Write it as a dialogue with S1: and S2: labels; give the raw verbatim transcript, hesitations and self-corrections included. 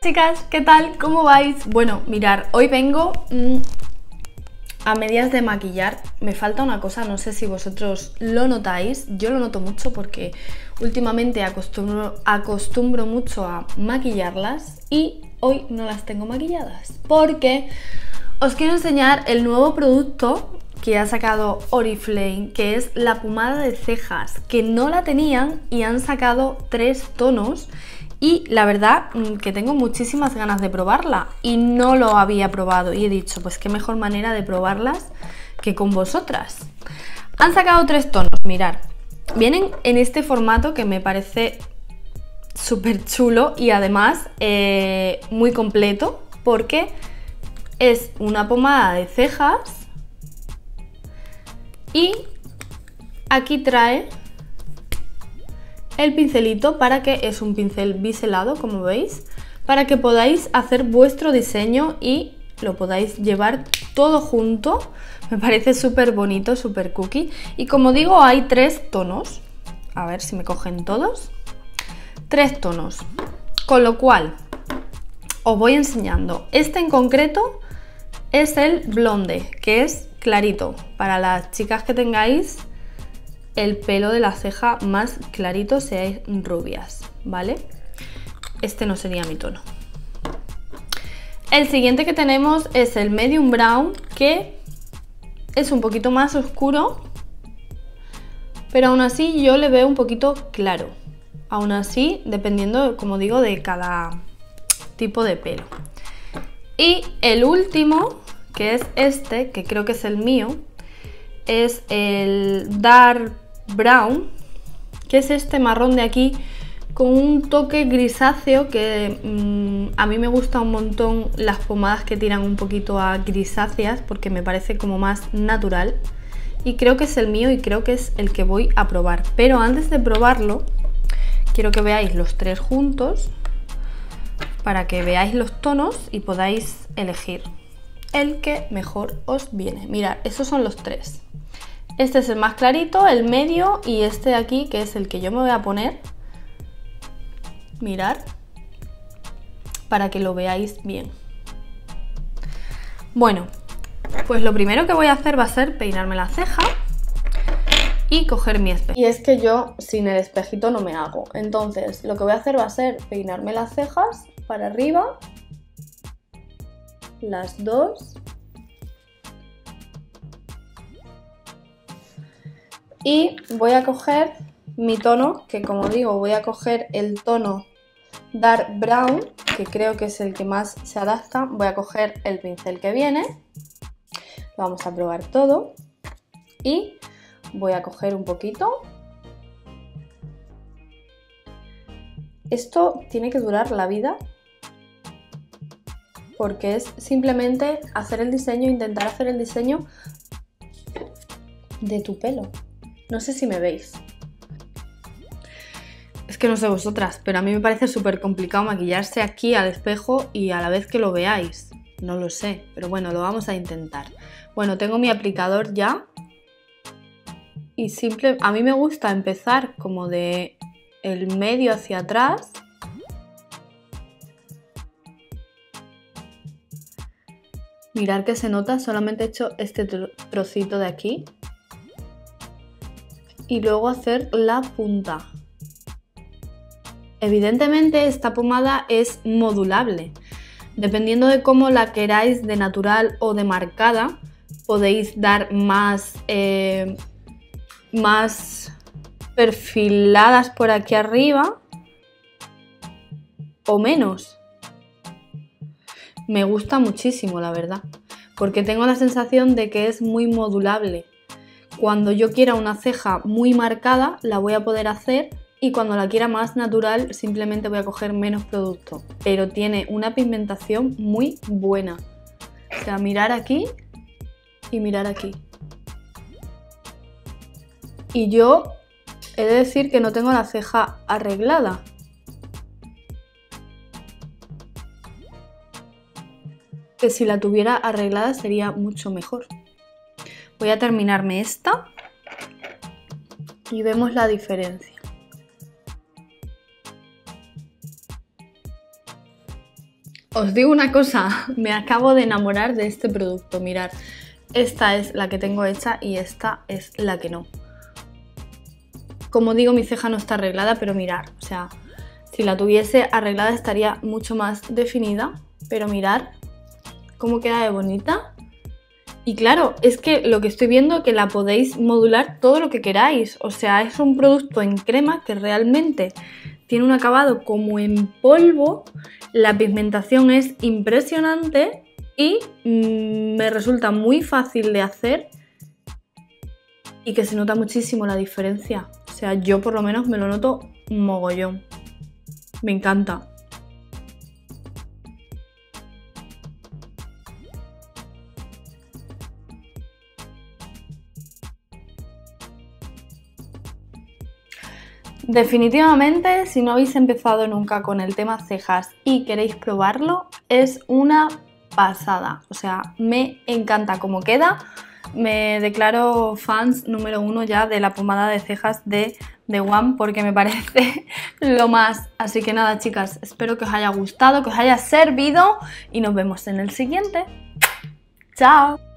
S1: chicas, ¿qué tal? ¿Cómo vais? Bueno, mirad, hoy vengo mmm, a medias de maquillar. Me falta una cosa, no sé si vosotros lo notáis. Yo lo noto mucho porque últimamente acostumbro, acostumbro mucho a maquillarlas y hoy no las tengo maquilladas porque os quiero enseñar el nuevo producto que ha sacado Oriflame, que es la pomada de cejas, que no la tenían y han sacado tres tonos. Y la verdad que tengo muchísimas ganas de probarla y no lo había probado y he dicho, pues qué mejor manera de probarlas que con vosotras. Han sacado tres tonos, mirad. Vienen en este formato que me parece súper chulo y además eh, muy completo porque es una pomada de cejas y aquí trae el pincelito para que es un pincel biselado, como veis, para que podáis hacer vuestro diseño y lo podáis llevar todo junto. Me parece súper bonito, súper cookie. Y como digo, hay tres tonos. A ver si me cogen todos. Tres tonos. Con lo cual, os voy enseñando. Este en concreto es el blonde, que es clarito. Para las chicas que tengáis el pelo de la ceja más clarito, seáis rubias, ¿vale? Este no sería mi tono. El siguiente que tenemos es el medium brown, que es un poquito más oscuro, pero aún así yo le veo un poquito claro. Aún así, dependiendo, como digo, de cada tipo de pelo. Y el último, que es este, que creo que es el mío, es el dark brown, que es este marrón de aquí con un toque grisáceo que mmm, a mí me gusta un montón las pomadas que tiran un poquito a grisáceas porque me parece como más natural y creo que es el mío y creo que es el que voy a probar. Pero antes de probarlo quiero que veáis los tres juntos para que veáis los tonos y podáis elegir el que mejor os viene. Mirad, esos son los tres. Este es el más clarito, el medio y este de aquí, que es el que yo me voy a poner. Mirad, para que lo veáis bien. Bueno, pues lo primero que voy a hacer va a ser peinarme la ceja y coger mi espejo. Y es que yo sin el espejito no me hago. Entonces, lo que voy a hacer va a ser peinarme las cejas para arriba, las dos. Y voy a coger mi tono, que como digo, voy a coger el tono dark brown, que creo que es el que más se adapta. Voy a coger el pincel que viene, lo vamos a probar todo y voy a coger un poquito. Esto tiene que durar la vida porque es simplemente hacer el diseño, intentar hacer el diseño de tu pelo. No sé si me veis. Es que no sé vosotras, pero a mí me parece súper complicado maquillarse aquí al espejo y a la vez que lo veáis. No lo sé, pero bueno, lo vamos a intentar. Bueno, tengo mi aplicador ya. Y simple, a mí me gusta empezar como de el medio hacia atrás. Mirad que se nota, solamente he hecho este trocito de aquí. Y luego hacer la punta. Evidentemente esta pomada es modulable. Dependiendo de cómo la queráis, de natural o de marcada, podéis dar más, eh, más perfiladas por aquí arriba o menos. Me gusta muchísimo, la verdad, porque tengo la sensación de que es muy modulable. Cuando yo quiera una ceja muy marcada, la voy a poder hacer y cuando la quiera más natural, simplemente voy a coger menos producto. Pero tiene una pigmentación muy buena. O sea, mirar aquí y mirar aquí. Y yo he de decir que no tengo la ceja arreglada. Que si la tuviera arreglada sería mucho mejor. Voy a terminarme esta y vemos la diferencia. Os digo una cosa, me acabo de enamorar de este producto, mirad. Esta es la que tengo hecha y esta es la que no. Como digo, mi ceja no está arreglada, pero mirad, o sea, si la tuviese arreglada estaría mucho más definida, pero mirad cómo queda de bonita. Y claro, es que lo que estoy viendo es que la podéis modular todo lo que queráis, o sea, es un producto en crema que realmente tiene un acabado como en polvo, la pigmentación es impresionante y mmm, me resulta muy fácil de hacer y que se nota muchísimo la diferencia. O sea, yo por lo menos me lo noto mogollón. Me encanta. Definitivamente, si no habéis empezado nunca con el tema cejas y queréis probarlo, es una pasada. O sea, me encanta cómo queda. Me declaro fans número uno ya de la pomada de cejas de The One porque me parece lo más. Así que nada, chicas, espero que os haya gustado, que os haya servido y nos vemos en el siguiente. ¡Chao!